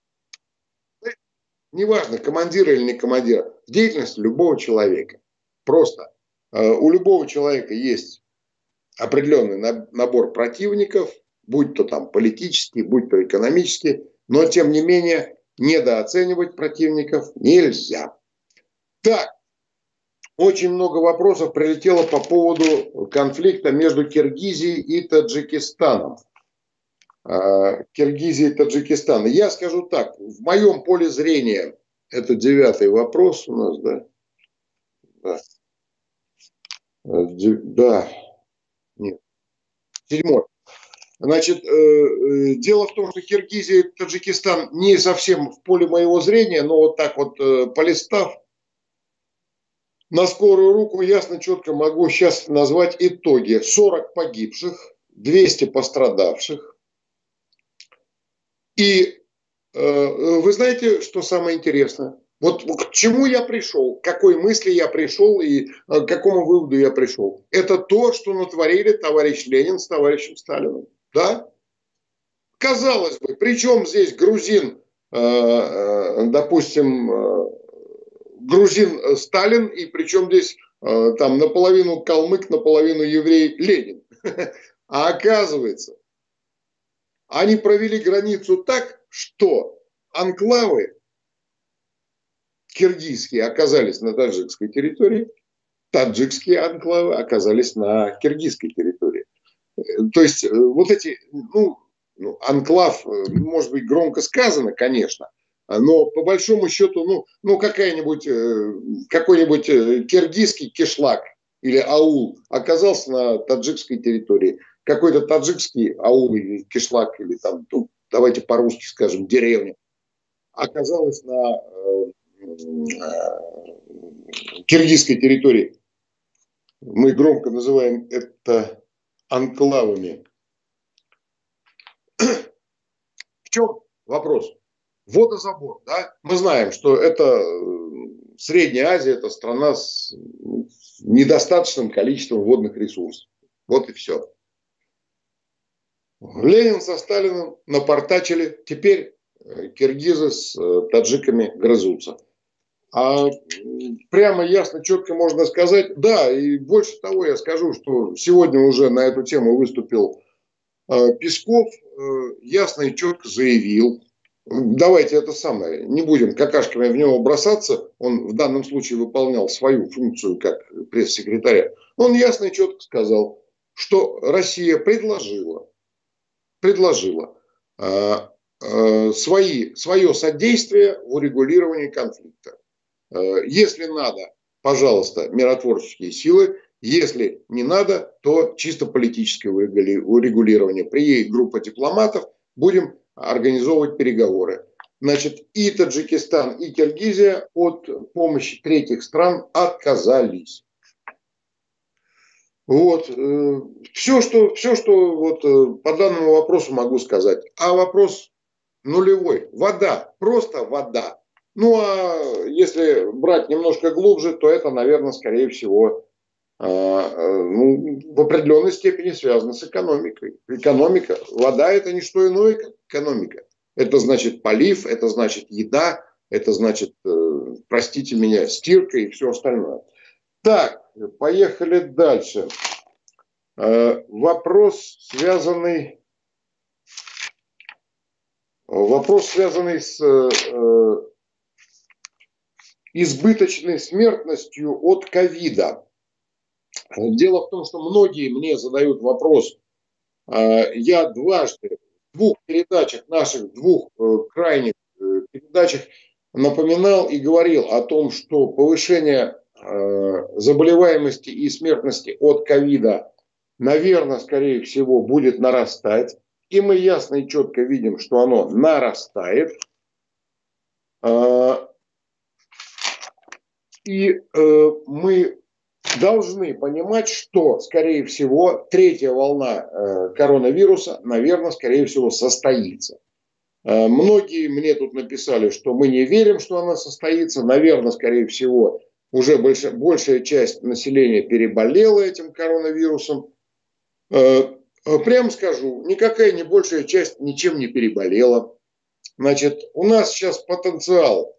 неважно, командира или не командира, в деятельности любого человека. Просто у любого человека есть определенный набор противников, будь то там политический, будь то экономический, но тем не менее недооценивать противников нельзя. Так, очень много вопросов прилетело по поводу конфликта между Киргизией и Таджикистаном. Киргизии и Таджикистана. Я скажу так, в моем поле зрения, это 9-й вопрос у нас, да? Да. Нет. 7-й. Значит, дело в том, что Киргизия и Таджикистан не совсем в поле моего зрения, но вот так вот полистав, на скорую руку ясно, четко могу сейчас назвать итоги. 40 погибших, 200 пострадавших. И вы знаете, что самое интересное? Вот к чему я пришел, к какой мысли я пришел и к какому выводу я пришел. Это то, что натворили товарищ Ленин с товарищем Сталиным. Да? Казалось бы, причем здесь грузин, допустим, грузин Сталин, и причем здесь там наполовину калмык, наполовину еврей Ленин. А оказывается, они провели границу так, что анклавы киргизские оказались на таджикской территории, таджикские анклавы оказались на киргизской территории. То есть вот эти, анклав, может быть, громко сказано, конечно, но по большому счету, какой-нибудь киргизский кишлак или аул оказался на таджикской территории. Какой-то таджикский аул или кишлак, или там, давайте по-русски скажем, деревня, оказалась на киргизской территории. Мы громко называем это анклавами. В чем вопрос? Водозабор, да? Мы знаем, что это Средняя Азия, это страна с недостаточным количеством водных ресурсов. Вот и все. Ленин со Сталиным напортачили, теперь киргизы с таджиками грызутся. А прямо ясно, четко можно сказать, да, и больше того я скажу, что сегодня уже на эту тему выступил Песков, ясно и четко заявил, давайте это самое, не будем какашками в него бросаться, он в данном случае выполнял свою функцию как пресс-секретаря, он ясно и четко сказал, что Россия предложила свое содействие в урегулировании конфликта. Если надо, пожалуйста, миротворческие силы. Если не надо, то чисто политическое урегулирование. Приедет группа дипломатов, будем организовывать переговоры. Значит, и Таджикистан, и Киргизия от помощи третьих стран отказались. Вот. Все, что вот по данному вопросу могу сказать. А вопрос нулевой. Вода. Просто вода. Ну, а если брать немножко глубже, то это, наверное, скорее всего, ну, в определенной степени связано с экономикой. Экономика. Вода – это не что иное, как экономика. Это значит полив, это значит еда, это значит, простите меня, стирка и все остальное. Так, поехали дальше. Вопрос, связанный с избыточной смертностью от ковида. Дело в том, что многие мне задают вопрос. Я дважды в двух передачах, наших двух крайних передачах напоминал и говорил о том, что повышение заболеваемости и смертности от ковида, наверное, скорее всего, будет нарастать. И мы ясно и четко видим, что оно нарастает. И мы должны понимать, что, скорее всего, третья волна коронавируса, наверное, скорее всего, состоится. Многие мне тут написали, что мы не верим, что она состоится. Наверное, скорее всего, уже большая часть населения переболела этим коронавирусом. Прямо скажу, никакая не большая часть ничем не переболела. Значит, у нас сейчас потенциал,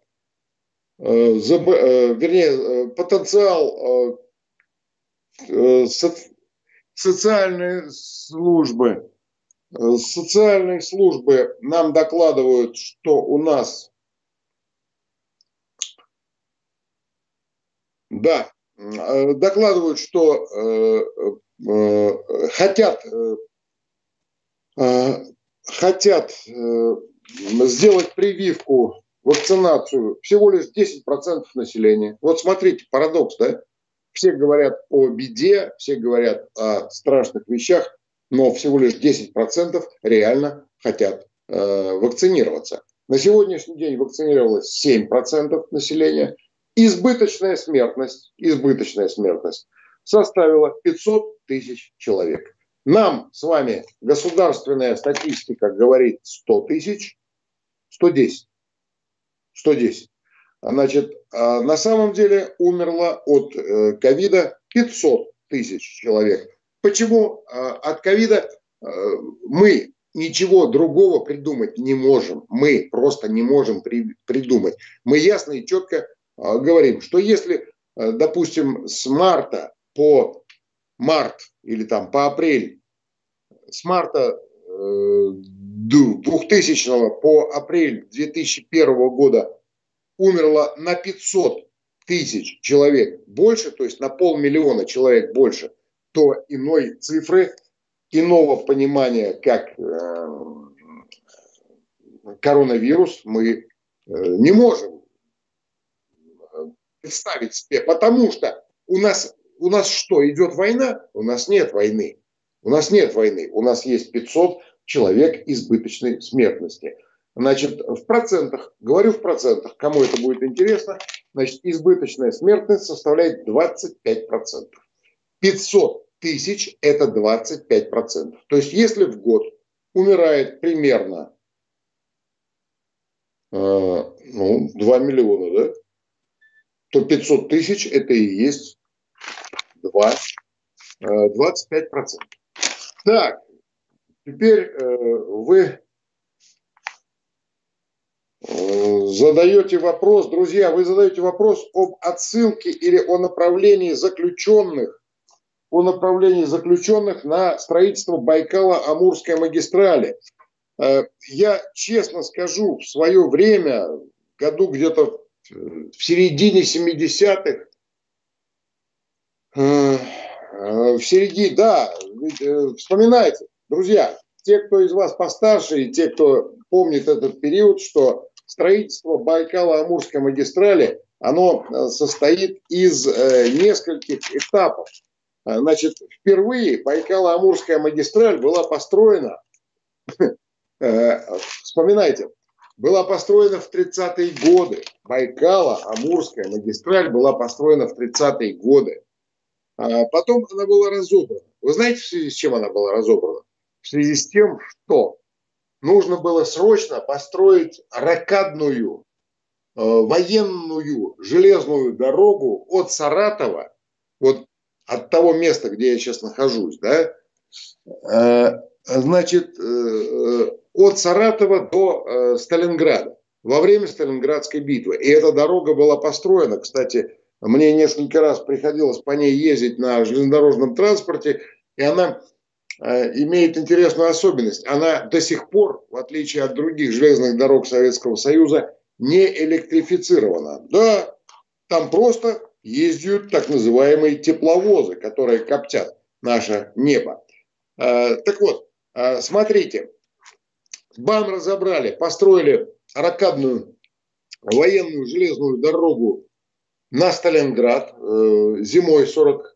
потенциал социальные службы. Социальные службы нам докладывают, что у нас, да, докладывают, что хотят сделать прививку, вакцинацию всего лишь 10% населения. Вот смотрите, парадокс, да? Все говорят о беде, все говорят о страшных вещах, но всего лишь 10% реально хотят вакцинироваться. На сегодняшний день вакцинировалось 7% населения. Избыточная смертность составила 500 тысяч человек. Нам с вами государственная статистика говорит 100 тысяч, 110. Значит, на самом деле умерло от ковида 500 тысяч человек. Почему от ковида мы ничего другого придумать не можем? Мы просто не можем придумать. Мы ясно и четко говорим, что если, допустим, с марта по март или там по апрель, с марта 2000 по апрель 2001 года умерло на 500 тысяч человек больше, то есть на 500 000 человек больше, то иной цифры, иного понимания, как коронавирус, мы не можем представить себе, потому что у нас что, идет война? У нас нет войны. У нас есть 500 человек избыточной смертности. Значит, в процентах, говорю в процентах, кому это будет интересно, значит, избыточная смертность составляет 25%. 500 тысяч – это 25%. То есть, если в год умирает примерно 2 миллиона, да, то 500 тысяч – это и есть 25%. Так, теперь вы задаете вопрос, друзья, вы задаете вопрос об отсылке или о направлении заключенных на строительство Байкало-Амурской магистрали. Я честно скажу, в свое время, году где-то в середине 70-х, вспоминайте, друзья, те, кто из вас постарше и те, кто помнит этот период, что строительство Байкало-Амурской магистрали, оно состоит из нескольких этапов. Значит, впервые Байкало-Амурская магистраль была построена, вспоминайте, была построена в 30-е годы. Байкало-Амурская магистраль была построена в 30-е годы. Потом она была разобрана. Вы знаете, в связи с чем она была разобрана? В связи с тем, что нужно было срочно построить рокадную военную железную дорогу от Саратова, вот от того места, где я сейчас нахожусь, да, значит, от Саратова до Сталинграда во время Сталинградской битвы. И эта дорога была построена, кстати, мне несколько раз приходилось по ней ездить на железнодорожном транспорте, и она имеет интересную особенность. Она до сих пор, в отличие от других железных дорог Советского Союза, не электрифицирована. Да, там просто ездят так называемые тепловозы, которые коптят наше небо. Так вот, смотрите, БАМ разобрали, построили рокадную военную железную дорогу на Сталинград зимой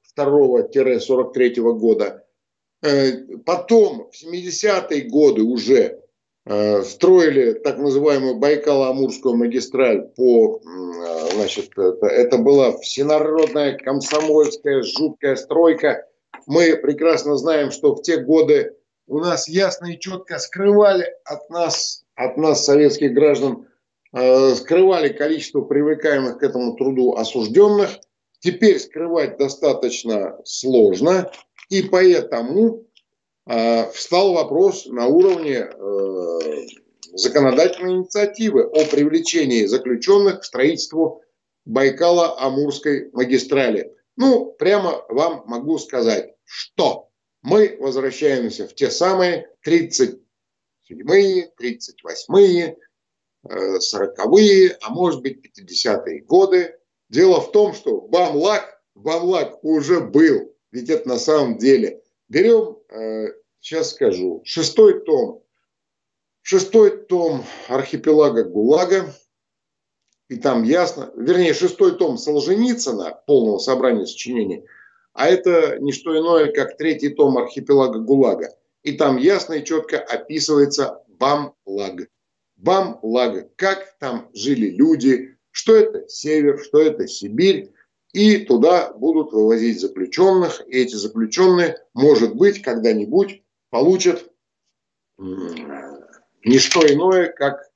42-43 года. Потом в 70-е годы уже строили так называемую Байкало-Амурскую магистраль по, значит, это была всенародная комсомольская жуткая стройка. Мы прекрасно знаем, что в те годы у нас ясно и четко скрывали от нас советских граждан, скрывали количество привлекаемых к этому труду осужденных. Теперь скрывать достаточно сложно, и поэтому встал вопрос на уровне законодательной инициативы о привлечении заключенных к строительству Байкало-Амурской магистрали. Ну, прямо вам могу сказать, что мы возвращаемся в те самые 37-е, 38-е, 40-е, а может быть 50-е годы. Дело в том, что Бамлак уже был. Ведь это на самом деле. Берем, сейчас скажу, шестой том архипелага ГУЛАГа. И там ясно, вернее, шестой том Солженицына, полного собрания сочинений, а это не что иное, как третий том архипелага ГУЛАГа. И там ясно и четко описывается Бамлаг. Бамлаг, как там жили люди, что это север, что это Сибирь. И туда будут вывозить заключенных. И эти заключенные, может быть, когда-нибудь получат не что иное, как,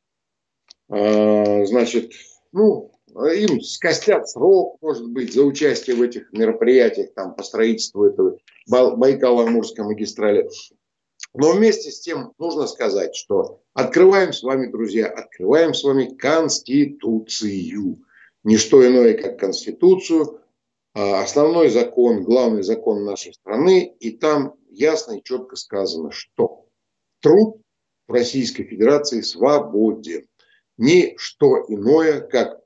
значит, ну, им скостят срок, может быть, за участие в этих мероприятиях там, по строительству этого Байкало-Амурской магистрали. Но вместе с тем нужно сказать, что открываем с вами, друзья, открываем с вами Конституцию. Не что иное, как Конституцию, основной закон, главный закон нашей страны. И там ясно и четко сказано, что труд в Российской Федерации свободен. Не что иное, как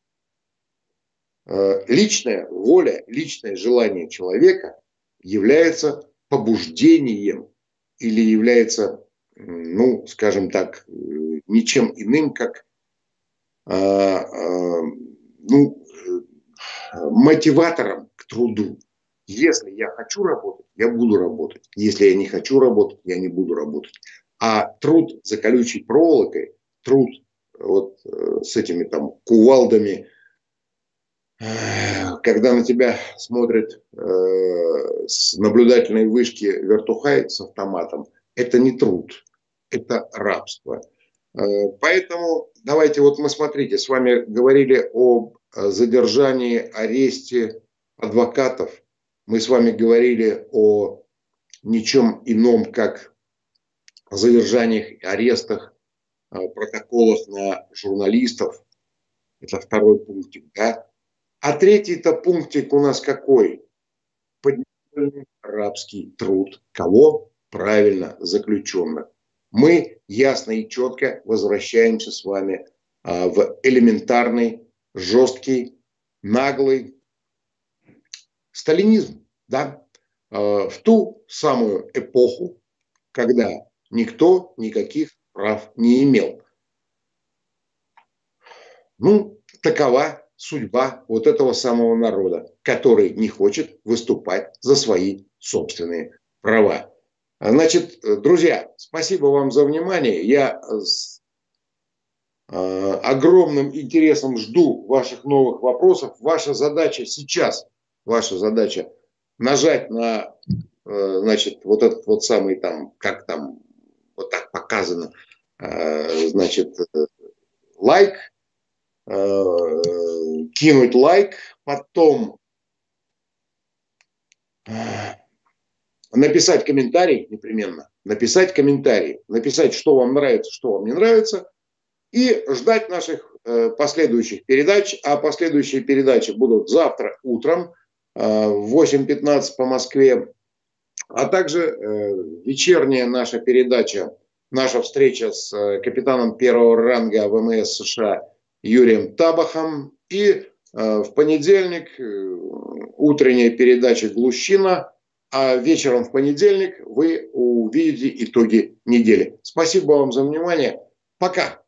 личная воля, личное желание человека является побуждением или является, ну, скажем так, ничем иным, как мотиватором к труду. Если я хочу работать, я буду работать. Если я не хочу работать, я не буду работать. А труд за колючей проволокой, труд вот с этими там кувалдами, когда на тебя смотрит с наблюдательной вышки вертухай с автоматом, это не труд, это рабство. Поэтому давайте, вот мы, смотрите, с вами говорили об задержании, аресте адвокатов. Мы с вами говорили о ничем ином, как задержаниях, арестах, протоколах на журналистов. Это второй пунктик, да? А третий-то пунктик у нас какой? Подневольный рабский труд. Кого? Правильно, заключенных. Мы ясно и четко возвращаемся с вами в элементарный, жесткий, наглый сталинизм. Да? В ту самую эпоху, когда никто никаких прав не имел. Ну, такова судьба вот этого самого народа, который не хочет выступать за свои собственные права. Значит, друзья, спасибо вам за внимание. Я огромным интересом жду ваших новых вопросов. Ваша задача сейчас, ваша задача нажать на, значит, вот этот вот самый там, как там, вот так показано, значит, лайк, кинуть лайк, потом написать комментарий непременно, написать комментарий, написать, что вам нравится, что вам не нравится, и ждать наших последующих передач. А последующие передачи будут завтра утром в 8:15 по Москве, а также вечерняя наша передача, наша встреча с капитаном первого ранга ВМС США Юрием Табахом. И в понедельник утренняя передача «Глущина», а вечером в понедельник вы увидите итоги недели. Спасибо вам за внимание. Пока.